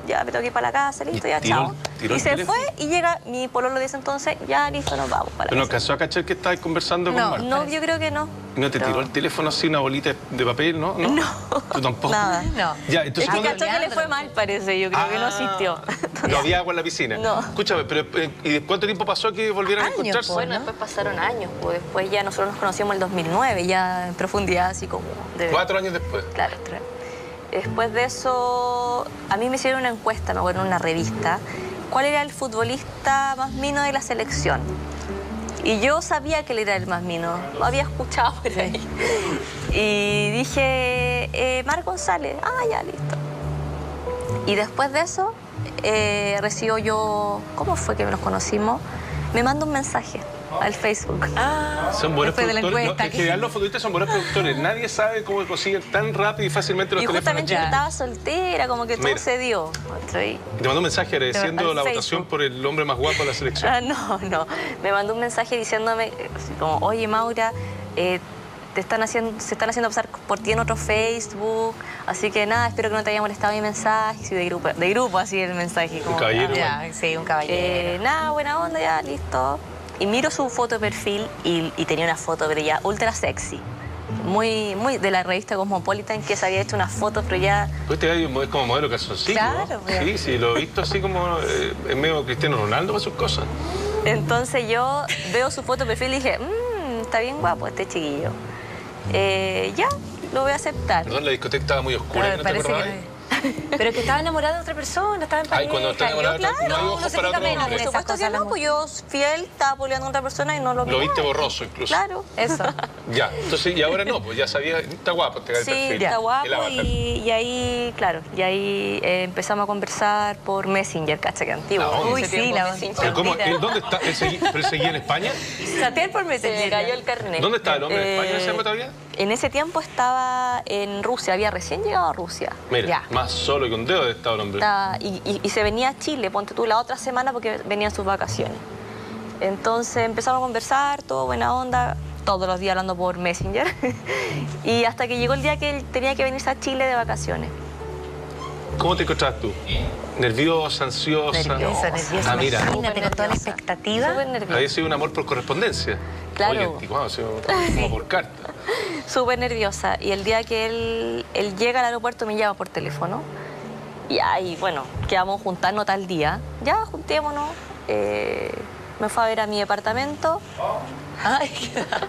ya me tengo que ir para la casa, listo, ya, tiró- chao. tiró Y el se teléfono. fue y llega mi pololo de ese entonces, ya, listo, nos vamos para ¿Pero no la casa. alcanzó a cachar que estabas conversando con No, Marc? No, yo creo que no. ¿Y no te Pero- tiró el teléfono así, una bolita de papel, no? No. No. ¿Tú tampoco? Nada. No. Ya, Es entonces... que ¿cuándo- cachó que le fue mal, parece, yo creo que no Ah, asistió. No había agua en la piscina. No. Escúchame, pero eh, ¿y cuánto tiempo pasó que volvieran a Años, encontrarse? pues. Bueno, ¿no? después pasaron años, pues después ya nosotros nos conocimos en el dos mil nueve, ya en profundidad, así como... de- Cuatro años después. Claro, tres. Después de eso, a mí me hicieron una encuesta, me acuerdo, en una revista, ¿cuál era el futbolista más mino de la selección? Y yo sabía que él era el más mino, lo había escuchado por ahí. Y dije, eh, Marc González, ah, ya, listo. Y después de eso, eh, recibo yo, ¿cómo fue que nos conocimos? Me manda un mensaje al Facebook. Ah, Son buenos después de la productores. encuesta. No, en general los futbolistas son buenos productores. Nadie sabe cómo consiguen tan rápido y fácilmente los Y teléfonos. justamente yo ya. estaba soltera, como que todo Mira. se dio. ¿cachai? Te mandó un mensaje agradeciendo Al la Facebook. votación por el hombre más guapo de la selección. Ah, no, no. Me mandó un mensaje diciéndome, así como, oye, Maura, eh, te están haciendo, se están haciendo pasar por ti en otro Facebook, así que nada, espero que no te haya molestado mi mensaje, sí, de grupo, de grupo así el mensaje. Como, Un caballero. Ya, sí, un caballero. Eh, nada, buena onda, ya, listo. Y miro su foto de perfil y, y tenía una foto, pero ya ultra sexy. Muy, muy de la revista Cosmopolitan, que se había hecho unas fotos, pero ya... Pues este gallo es como modelo calzoncillo. Claro, ¿no? pues. Sí, sí, lo he visto así como eh, en medio Cristiano Ronaldo para sus cosas. Entonces yo veo su foto de perfil y dije, mmm, está bien guapo este chiquillo. Eh, ya, lo voy a aceptar. Perdón, la discoteca estaba muy oscura, Claro, ¿no te parece que acordabas? no- Pero que estaba enamorado de otra persona, estaba en Ay, pareja. cuando está enamorado de Yo, otra- no hay claro, ojos se para fija otro menos hombre. en Por esas supuesto que cosas, no, la pues yo fiel, estaba poleando con otra persona y no lo vi. Lo viste borroso incluso. Claro, eso. Ya, entonces, y ahora no, pues ya sabía, está guapo este Sí, perfil. está El guapo avatar. y, y ahí, claro, y ahí eh, empezamos a conversar por Messenger, cacha que antiguo. La onda. Uy, sí, la onda. Pero ¿cómo? ¿Él ¿Dónde está? ¿Él segui- ¿Pero él seguía en España? Satel por Se Messenger. me cayó el carnet. ¿Dónde estaba el hombre? ¿En España en ese Eh, tiempo todavía? En ese tiempo estaba en Rusia, había recién llegado a Rusia. Mira, Ya. más solo que un dedo de estado el hombre. Estaba- y, y- y se venía a Chile, ponte tú, la otra semana porque venían sus vacaciones. Entonces empezamos a conversar, todo buena onda, todos los días hablando por Messenger. Y hasta que llegó el día que él tenía que venirse a Chile de vacaciones. ¿Cómo te encontrabas tú? ¿Nerviosa, ansiosa? Nerviosa. Eso, nerviosa. Ah, mira. Imagínate, con toda la Nerviosa. expectativa. Súper nerviosa. Había sido un amor por correspondencia. Claro. Oye, anticuado, ha sido como por carta. Súper nerviosa. Y el día que él, él llega al aeropuerto me llama por teléfono. Y ahí, bueno, quedamos juntarnos tal día. Ya, juntémonos. Eh, me fue a ver a mi departamento. Ay,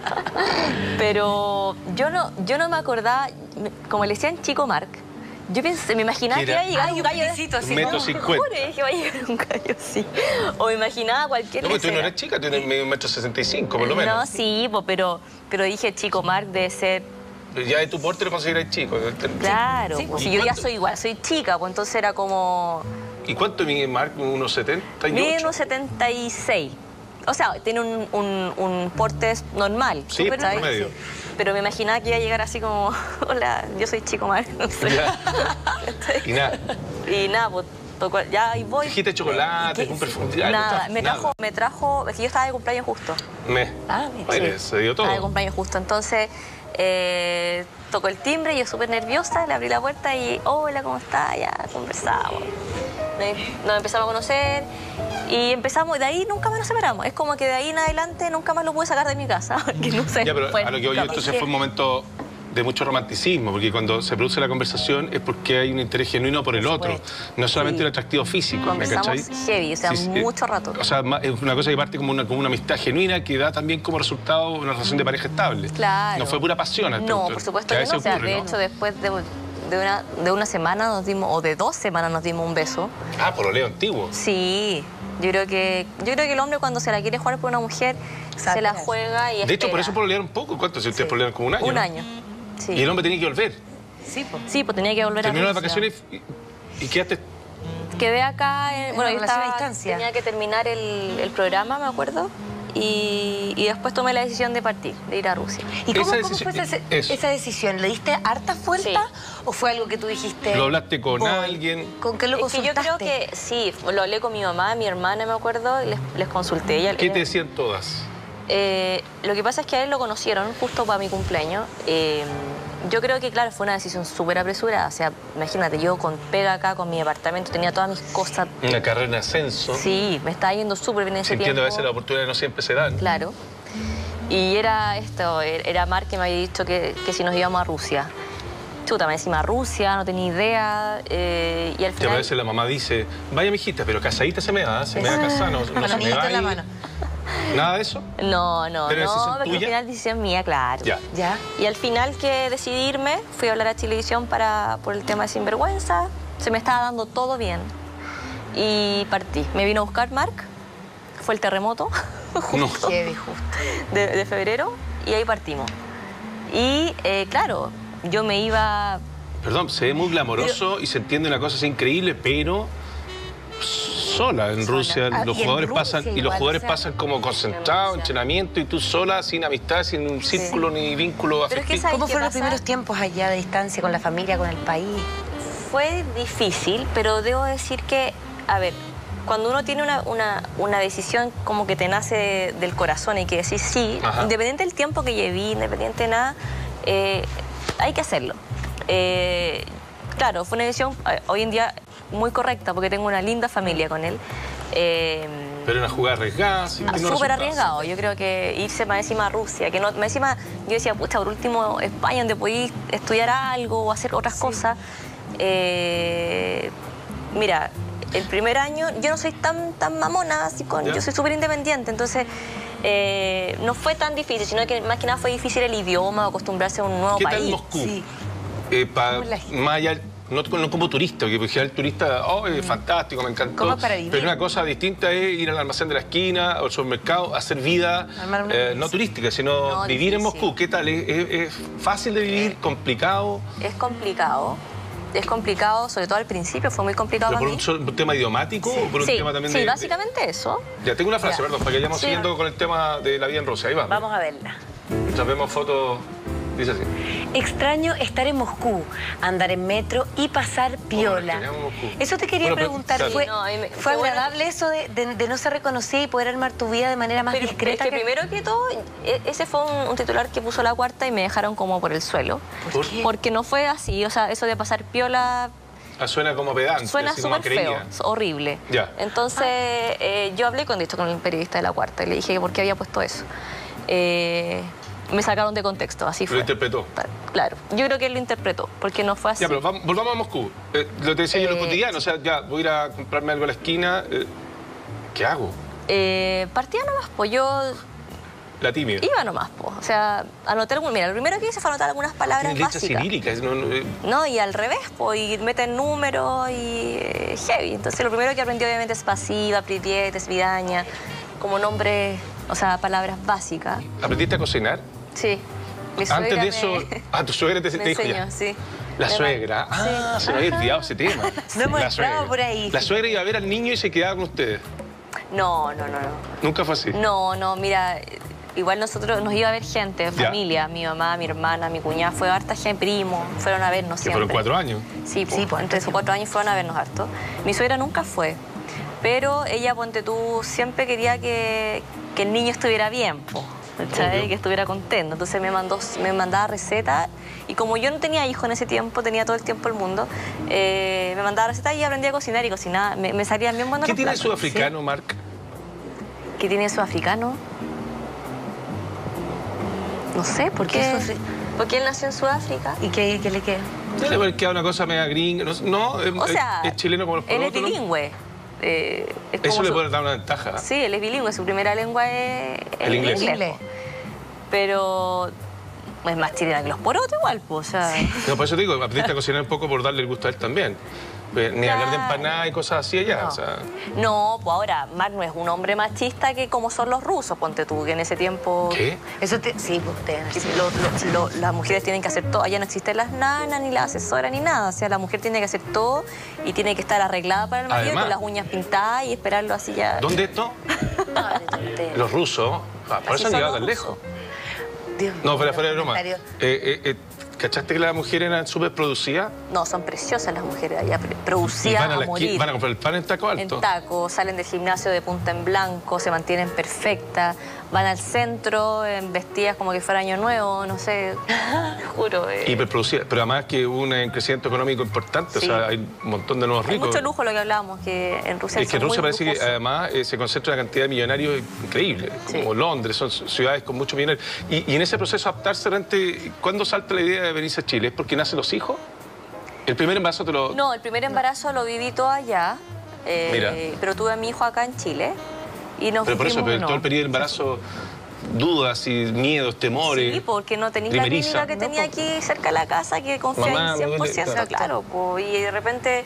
Pero yo no, yo no me acordaba, me- como le decían Chico Marc, yo pensé, me imaginaba que Era- iba a llegar Ay, un un gallo de- peticito así, Un metro ¿no? cincuenta. Jure, dije, va a llegar un gallo así. O me imaginaba cualquier No, porque tú no lesera. eres chica, tienes medio un metro sesenta y cinco, por lo menos. No, sí, po, pero, pero dije Chico Marc debe ser... Ya de tu porte lo consideras chico. Claro, Sí, pues, ¿y si yo ya cuánto? soy igual, soy chica, pues entonces era como... ¿Y cuánto mide Marc? ¿unos setenta y ocho? Mide unos setenta y seis. O sea, tiene un, un, un porte normal. Sí, súper, ¿sabes? promedio. Pero me imaginaba que iba a llegar así como, hola, yo soy Chico Marc, no sé. Ya. Y nada. Y nada, pues tocó, ya ahí voy. Dijiste chocolate, ¿Qué? un perfume. algo Nada, está- me trajo, me trajo, es que yo estaba de cumpleaños justo. Me. Ah, mira. Mire, se dio todo. Estaba de cumpleaños justo. Entonces, eh, tocó el timbre, yo súper nerviosa, le abrí la puerta y, hola, ¿cómo está? Ya conversamos. Nos- Nos empezamos a conocer y empezamos, de ahí nunca más nos separamos. Es como que de ahí en adelante nunca más lo pude sacar de mi casa. Porque no sé. Ya, pero fue a lo que voy yo, nunca más. entonces fue un momento de mucho romanticismo, porque cuando se produce la conversación es porque hay un interés genuino por el Por otro, supuesto. no solamente Sí. un atractivo físico, ¿me Conversamos cachai? heavy, o sea, Sí, sí, mucho rato. O sea, ma- es una cosa que parte como una, como una amistad genuina que da también como resultado una relación de pareja estable. Claro. No fue pura pasión. al No, productor, por supuesto que a que veces no. O sea, ocurre, de ¿no? hecho, después de, de una, de una semana nos dimos, o de dos semanas nos dimos un beso. Ah, por lo leo antiguo. Sí, yo creo que yo creo que el hombre cuando se la quiere jugar por una mujer se la Sabe. juega y De hecho, por espera. eso pololearon poco. ¿Cuánto? Si ustedes Sí. pololearon como un año. Un ¿no? año. Sí. Y el hombre tenía que volver. Sí, pues. Sí, pues tenía que volver Terminó a las Rusia. vacaciones y, y quedaste. Quedé acá, en, En bueno, una yo relación a estaba, distancia. tenía que terminar el, el programa, me acuerdo, y, y después tomé la decisión de partir, de ir a Rusia. ¿Y cómo, Esa cómo decisión- fue esa, eso. esa decisión? ¿Le diste harta vuelta Sí. o fue algo que tú dijiste? ¿Lo hablaste con voy? alguien? ¿Con qué lo Es que yo consultaste? creo que sí, lo hablé con mi mamá, mi hermana, me acuerdo, y les, les consulté. Ella, ¿Qué ella- te decían todas? Eh, lo que pasa es que a él lo conocieron justo para mi cumpleaños. Eh, yo creo que, claro, fue una decisión súper apresurada. O sea, imagínate, yo con pega acá, con mi departamento, tenía todas mis cosas. Una carrera en ascenso. Sí, me estaba yendo súper bien en ese Sintiendo tiempo. a veces las oportunidades no siempre se dan. Claro. Y era esto, era Marc que me había dicho que, que si nos íbamos a Rusia. Chuta, me decía a Rusia, no tenía idea. Eh, y al final... Y a veces la mamá dice, vaya mijita, pero casadita se me da, se me da casada, no, no se me va la mano. ¿Nada de eso? No, no, ¿Pero no, decisión porque tuya? al final decisión mía, claro. Ya. ¿Ya? Y al final que decidí irme, fui a hablar a Chilevisión para, por el tema de Sinvergüenza. Se me estaba dando todo bien. Y partí. Me vino a buscar Marc. Fue el terremoto. No. Qué justo. De, de febrero. Y ahí partimos. Y, eh, claro, yo me iba... Perdón, se ve muy glamoroso pero... y se entiende una cosa así increíble, pero... sola en sola. Rusia, Ah, los y jugadores Rusia pasan igual, y los jugadores o sea, pasan como concentrados, entrenamiento, y tú sola, sin amistad, sin un círculo sí. ni vínculo Pero afectivo. es que ¿Cómo fueron los pasa? primeros tiempos allá de distancia con la familia, con el país? Fue difícil, pero debo decir que, a ver, cuando uno tiene una, una, una decisión como que te nace del corazón y que decís sí, Ajá. independiente del tiempo que lleví, independiente de nada, eh, hay que hacerlo. Eh, claro, fue una decisión eh, hoy en día muy correcta porque tengo una linda familia con él. Eh, Pero una jugada arriesgada, sí, ah, súper arriesgado. Yo creo que irse más encima a Rusia, que no, más encima yo decía, pucha, por último España, donde podí estudiar algo o hacer otras sí. cosas. Eh, mira, el primer año yo no soy tan, tan mamona, así con, yo soy súper independiente, entonces eh, no fue tan difícil, sino que más que nada fue difícil el idioma, acostumbrarse a un nuevo ¿Qué país. ¿Qué tal Moscú? Sí. Eh, pa, más allá, no, no como turista, que el turista, oh, es mm. fantástico, me encantó. ¿Cómo para vivir? Pero una cosa distinta es ir al almacén de la esquina o al supermercado, hacer vida eh, no turística, sino no, vivir difícil. en Moscú. ¿Qué tal? ¿Es, es, es fácil de vivir? Eh, ¿Complicado? Es complicado. Es complicado, sobre todo al principio, fue muy complicado ¿Pero para por mí. un, un tema idiomático Sí. o por un sí, tema también sí, de...? Sí, básicamente de... eso. Ya, tengo una frase, ya. perdón, para que vayamos sí. siguiendo con el tema de la vida en Rusia. Ahí va. Vamos a verla. Mientras vemos fotos, dice así. Extraño estar en Moscú, andar en metro y pasar piola. Oh, eso te quería bueno, preguntar, pero, ¿fue, claro. no, me, ¿fue fue agradable bueno. eso de, de, de no ser reconocida y poder armar tu vida de manera más pero, discreta? Pero es que, que... primero que todo, ese fue un, un titular que puso La Cuarta y me dejaron como por el suelo. ¿Por qué? Porque no fue así, o sea, eso de pasar piola... Ah, suena como pedante. Suena súper feo, horrible. Ya. Entonces, ah. eh, yo hablé con esto con el periodista de La Cuarta y le dije por qué había puesto eso. Eh, me sacaron de contexto, así fue. Lo interpretó. Claro, yo creo que él lo interpretó, porque no fue así. Ya, pero vamos, volvamos a Moscú. Eh, lo te decía eh, yo en lo cotidiano, o sea, ya, voy a ir a comprarme algo a la esquina. Eh, ¿Qué hago? Eh, partía nomás, pues yo... La tímida. Iba nomás, pues. O sea, anoté algún... Mira, lo primero que hice fue anotar algunas palabras Tiene básicas. cirílicas. No, no, eh. no, y al revés, pues, y meten números y eh, heavy. Entonces, lo primero que aprendí obviamente es pasiva, Pripyat, Svidaña, como nombres, o sea, palabras básicas. ¿Aprendiste a cocinar? Sí. Mi Antes de eso... Me... Ah, tu suegra te, me te dijo enseñó, ya. Sí. La suegra. Ah, sí. Se me había olvidado ese tema. No hemos entrado por ahí. La suegra iba a ver al niño y se quedaba con ustedes. No, no, no, no. ¿Nunca fue así? No, no, mira... Igual nosotros nos iba a ver gente, familia, ya. mi mamá, mi hermana, mi cuñada, fue harta gente, primo, fueron a vernos siempre. ¿Que fueron cuatro años? Sí, pues, sí pues, entre esos cuatro años fueron a vernos harto. Mi suegra nunca fue, pero ella, ponte tú, siempre quería que, que el niño estuviera bien, pues, ¿sabes? Que estuviera contento. Entonces me, mandó, me mandaba recetas y como yo no tenía hijos en ese tiempo, tenía todo el tiempo el mundo, eh, me mandaba recetas y aprendí a cocinar y cocinar, me, me salían bien buenos ¿Qué tiene el platos, sudafricano, ¿sí? Marc? ¿Qué tiene el sudafricano? No sé, ¿por qué? Porque él nació en Sudáfrica. ¿Y qué, qué le queda? Debe haber quedado una cosa media gringa. No, no es, o sea, es chileno como los él porotos. es bilingüe. Eh, es Eso le su... puede dar una ventaja. Sí, él es bilingüe. Su primera lengua es el, el inglés. inglés. Pero es más chilena que los porotos igual, pues. O sea... No, por eso te digo, aprendiste a cocinar un poco por darle el gusto a él también. Ni claro. hablar de empanadas y cosas así allá. No, o sea... no pues ahora, Marc no es un hombre machista que como son los rusos, ponte tú, que en ese tiempo... ¿Qué? Eso te... Sí, pues ustedes. Sí, lo, lo, lo, las mujeres tienen que hacer todo. Allá no existen las nanas, ni las asesoras, ni nada. O sea, la mujer tiene que hacer todo y tiene que estar arreglada para el marido, además, con las uñas pintadas y esperarlo así ya. ¿Dónde esto? Los rusos. Ah, por eso han llegado tan lejos. Dios no, fuera, fuera de broma. Eh, eh, eh, ¿Cachaste que las mujeres eran súper producidas? No, son preciosas las mujeres allá, producidas van a, a morir. ¿Van a comprar el pan en taco alto? En taco, salen del gimnasio de punta en blanco, se mantienen perfectas. van al centro eh, vestidas como que fuera Año Nuevo, no sé, te juro. Eh. Hiperproducida, pero además que hubo un crecimiento económico importante, Sí. o sea, hay un montón de nuevos Hay ricos. mucho lujo lo que hablábamos, que en Rusia Es que en son Rusia muy parece que lujosos. además eh, se concentra una cantidad de millonarios increíble, Sí. como Londres, son ciudades con muchos millonarios. Y, y en ese proceso de adaptarse, realmente, ¿cuándo salta la idea de venirse a Chile? ¿Es porque nacen los hijos? ¿El primer embarazo te lo...? No, el primer embarazo lo viví todo allá, eh, Mira. pero tuve a mi hijo acá en Chile y nos Pero por eso, fuimos, pero no. todo el periodo de embarazo, dudas y miedos, temores. Sí, porque no tenía la primeriza. clínica que tenía aquí cerca de la casa que confía Mamá, en me duele, cien por ciento, claro. claro. po, y de repente...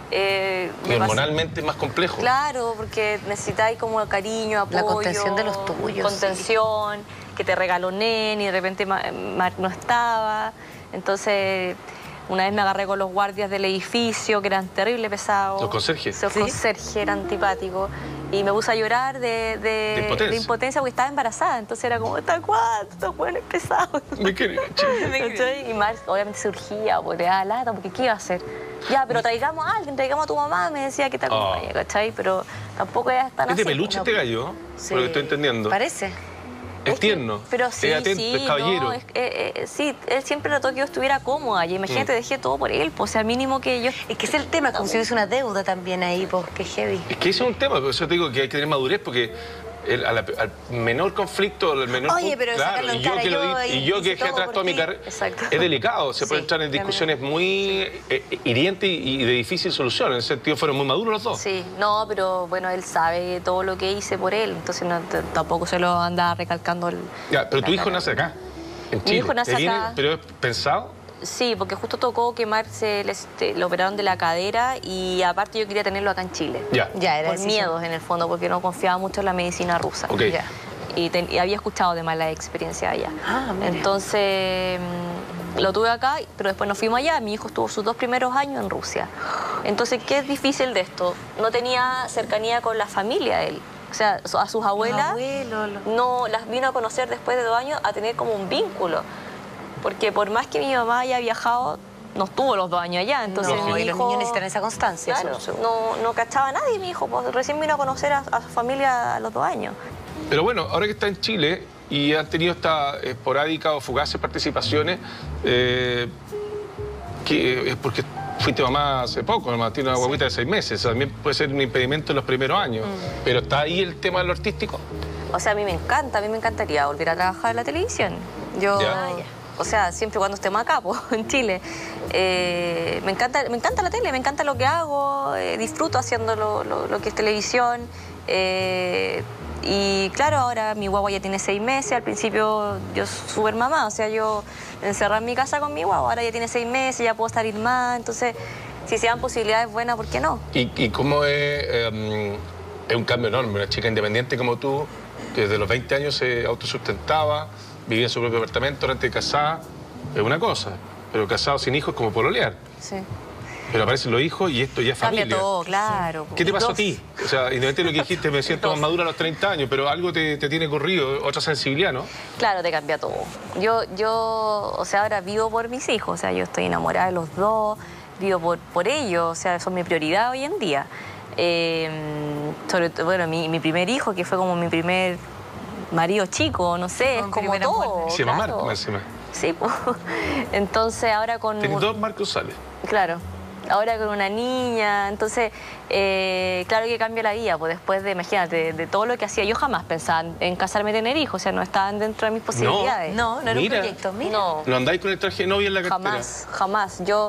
Eh, Y me pasó- hormonalmente es más complejo. Claro, porque necesitáis como cariño, apoyo. La contención de los tuyos, Contención, que te regalonen y de repente Ma- Marc no estaba. Entonces, una vez me agarré con los guardias del edificio, que eran terrible pesados. ¿Los conserjes? Los ¿Sí? conserjes eran antipáticos. Y me puse a llorar de, de, De impotencia. impotencia porque estaba embarazada. Entonces era como, ¿está cuánto? Estos buenos pesados. Me quiere, ¿Cachai? Y Marc obviamente surgía, porque le daba lata, porque ¿qué iba a hacer? Ya, pero traigamos a alguien, traigamos a tu mamá, me decía que te acompañe, Oh. ¿cachai? Pero tampoco era tan ¿Es de así. peluche no. este gallo? Sí. Por lo que estoy entendiendo. Parece. Es que- tierno. Pero sí, es atento, sí, es caballero. no, es- eh, eh, sí, él siempre trató que yo estuviera cómoda. Y imagínate, Mm. dejé todo por él, pues, o sea, mínimo que yo... Es que es el tema, como si hubiese una deuda también ahí, pues, que heavy. Es que ese es un tema, por eso te digo que hay que tener madurez, porque el- a la- al menor conflicto, al menor Oye, punto- pero claro, sacarlo en y yo cara, que, lo yo di- y hice yo que dejé todo atrás por toda mi ti. carrera, Exacto. es delicado, se puede Sí, entrar en también. discusiones muy eh, hirientes y de difícil solución, en ese sentido fueron muy maduros los dos. Sí, no, pero bueno, él sabe todo lo que hice por él, entonces no, t- tampoco se lo anda recalcando el... Ya, pero tu la hijo cara. nace acá, en Mi Chile. hijo nace ¿Te viene- acá. ¿Pero es pensado? Sí, porque justo tocó que Marc se le, este, lo operaron de la cadera y aparte yo quería tenerlo acá en Chile. Ya. Ya, era Por decisión. miedos en el fondo, porque no confiaba mucho en la medicina rusa. Ok. Ya. Y, ten- y había escuchado de malas experiencias allá. Ah, mira. Entonces mm, lo tuve acá, pero después nos fuimos allá. Mi hijo estuvo sus dos primeros años en Rusia. Entonces, ¿qué es difícil de esto? No tenía cercanía con la familia de él. O sea, a sus abuelas Abuelo, lo- no las vino a conocer después de dos años a tener como un vínculo. Porque por más que mi mamá haya viajado, no estuvo los dos años allá. Entonces, No, mi y los hijo- niños necesitan esa constancia. Claro, eso- no, no cachaba a nadie, mi hijo. Pues recién vino a conocer a, a su familia a los dos años. Pero bueno, ahora que está en Chile y han tenido estas esporádicas o fugaces participaciones, eh, que es porque fuiste mamá hace poco, nomás tiene una guaguita de seis meses, también puede ser un impedimento en los primeros años. Mm. Pero está ahí el tema de lo artístico. O sea, a mí me encanta, a mí me encantaría volver a trabajar en la televisión. Yo, Ya. o sea, siempre y cuando estemos acá, pues, en Chile. Eh, me, encanta, me encanta la tele, me encanta lo que hago, eh, disfruto haciendo lo, lo- lo que es televisión. eh, y claro, ahora mi guagua ya tiene seis meses, al principio yo súper mamá, o sea, yo encerrada en mi casa con mi guagua, ahora ya tiene seis meses, ya puedo salir más, entonces, si se dan posibilidades buenas, ¿por qué no? ¿Y, y cómo es? eh, es un cambio enorme, una chica independiente como tú, que desde los veinte años se autosustentaba, vivía en su propio apartamento, antes de casada, es una cosa. Pero casado sin hijos es como pololear. Sí. Pero aparecen los hijos y esto ya es Cambia familia. todo, claro. ¿Qué te Y pasó a dos. ti? O sea, independientemente de lo que dijiste, me siento más Dos. madura a los treinta años, pero algo te, te tiene corrido, otra sensibilidad, ¿no? Claro, te cambia todo. Yo, yo, o sea, ahora vivo por mis hijos, o sea, yo estoy enamorada de los dos, vivo por, por ellos, o sea, son mi prioridad hoy en día. Eh, sobre todo, bueno, mi, mi primer hijo, que fue como mi primer marido chico, no sé, es Un como primer amor. todo. Se llama claro. Marco, más encima. Sí, pues. Entonces ahora con... Tienes dos Marcos Sales. Claro. Ahora con una niña, entonces, eh, claro que cambia la vida, pues después de, imagínate, de, de todo lo que hacía, yo jamás pensaba en, en casarme y tener hijos, o sea, no estaban dentro de mis posibilidades. No, no era Mira. un proyecto. Mira. No, ¿No andáis con el traje de novia en la cartera? jamás, jamás. Yo,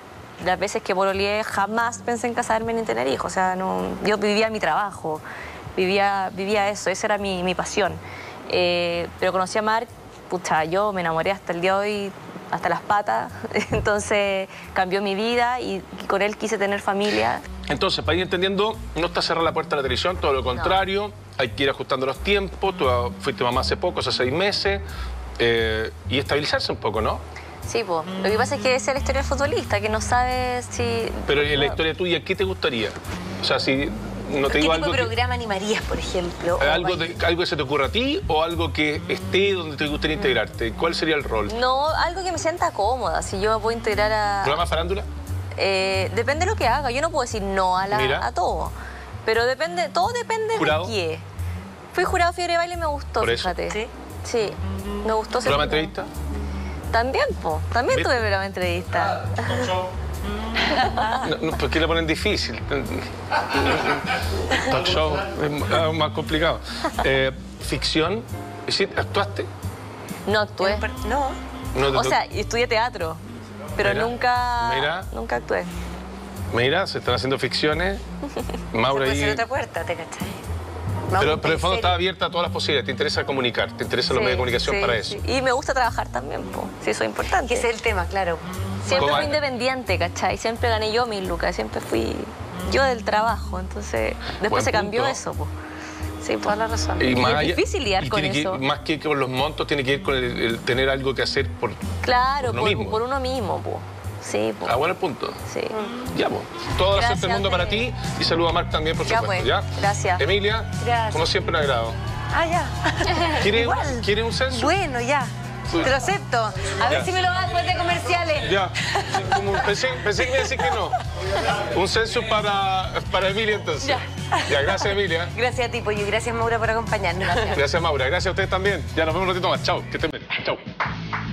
las veces que pololeé, jamás pensé en casarme ni en tener hijos, o sea, no, yo vivía mi trabajo, vivía, vivía eso, esa era mi, mi pasión. Eh, pero conocí a Marc, pucha, yo me enamoré hasta el día de hoy, hasta las patas, entonces cambió mi vida y con él quise tener familia. Entonces, para ir entendiendo, no está cerrada la puerta a la televisión, todo lo contrario, hay que ir ajustando los tiempos, tú fuiste mamá hace poco, hace seis meses, eh, y estabilizarse un poco, ¿no? Sí, pues. Lo que pasa es que esa es la historia del futbolista, que no sabe si... Pero en la historia tuya, ¿qué te gustaría? O sea, si no te ¿Qué digo tipo algo de que, programa animarías, por ejemplo? O algo, vaya- de- algo que se te ocurra a ti o algo que esté donde te gustaría integrarte, ¿cuál sería el rol? No, algo que me sienta cómoda, si yo me puedo integrar a... ¿Programa farándula? Eh, depende de lo que haga, yo no puedo decir no a, la- Mira. a todo, pero depende, todo depende ¿Jurado? de qué. Fui jurado Fiebre de Baile y me gustó, ¿Por eso? fíjate. ¿Sí? Sí, me gustó. ser ¿Programa de jurado. entrevista? También, po. También ¿Viste? tuve programa de entrevista. No, no, ¿por qué le ponen difícil? Talk show es más complicado. Eh, ¿Ficción? ¿Sí? ¿Actuaste? No actué. No. No te O to- sea, estudié teatro, pero Mira, nunca, mira. nunca actué. Mira, se están haciendo ficciones. Maura Puede ser ahí. otra puerta, ¿te cachai? Pero, pero en el fondo ¿En está serio? abierta a todas las posibilidades. Te interesa comunicar, te interesan los Sí, medios de comunicación sí, para sí. eso. Y me gusta trabajar también, po. Sí, eso es importante. Que ese es el tema, claro. Siempre ¿Cómo? fui independiente, ¿cachai? Siempre gané yo mis lucas, siempre fui yo del trabajo. Entonces, después Buen se cambió punto. eso, po. Sí, po. Toda la razón. Y es allá- difícil lidiar y con tiene que ir- eso. más que con los montos, tiene que ir con el, el tener algo que hacer por... Claro, Por uno por, mismo. por uno mismo, po. Sí, po. Ah, bueno, el punto. Sí. Ya, pues. Toda la suerte del Gracias, mundo para Tere. ti y saludo a Marc también, por Ya, supuesto. pues. ¿Ya? Gracias. Emilia, Gracias. como siempre, un agrado. Ah, ya. ¿Quiere, Igual. ¿quiere un censo? Bueno, ya. Sí. Te lo acepto. A Ya. ver si me lo das después de comerciales. Ya. Sí, como- pensé, pensé que me iba a decir que no. Un censo para, para Emilia, entonces. Ya. Ya, gracias, Emilia. Gracias a ti, Pollo. Y gracias, Maura, por acompañarnos. Gracias, Maura. Gracias a ustedes también. Ya nos vemos un ratito más. Chao. Que estén bien. Chao.